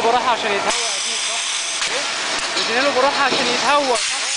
براحه عشان يتهوى اكيد صح؟ ايه؟ مدينا له براحه عشان يتهوى صح؟